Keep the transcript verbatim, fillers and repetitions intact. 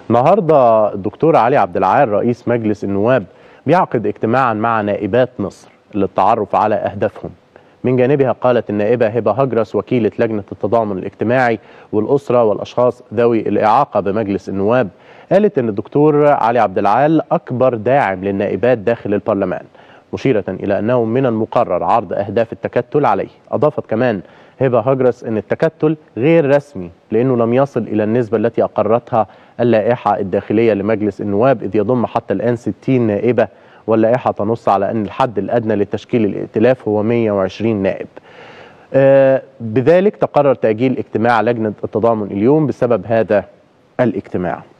النهارده الدكتور علي عبد العال رئيس مجلس النواب بيعقد اجتماعا مع نائبات مصر للتعرف على أهدافهم. من جانبها قالت النائبة هبة هجرس وكيلة لجنة التضامن الاجتماعي والأسرة والأشخاص ذوي الإعاقة بمجلس النواب، قالت أن الدكتور علي عبد العال أكبر داعم للنائبات داخل البرلمان، مشيرة إلى أنه من المقرر عرض أهداف التكتل عليه. أضافت كمان هبة هجرس أن التكتل غير رسمي لأنه لم يصل إلى النسبة التي أقرتها اللائحة الداخلية لمجلس النواب، إذ يضم حتى الآن ستين نائبة، واللائحة تنص على أن الحد الأدنى لتشكيل الائتلاف هو مئة وعشرين نائب. آه بذلك تقرر تأجيل اجتماع لجنة التضامن اليوم بسبب هذا الاجتماع.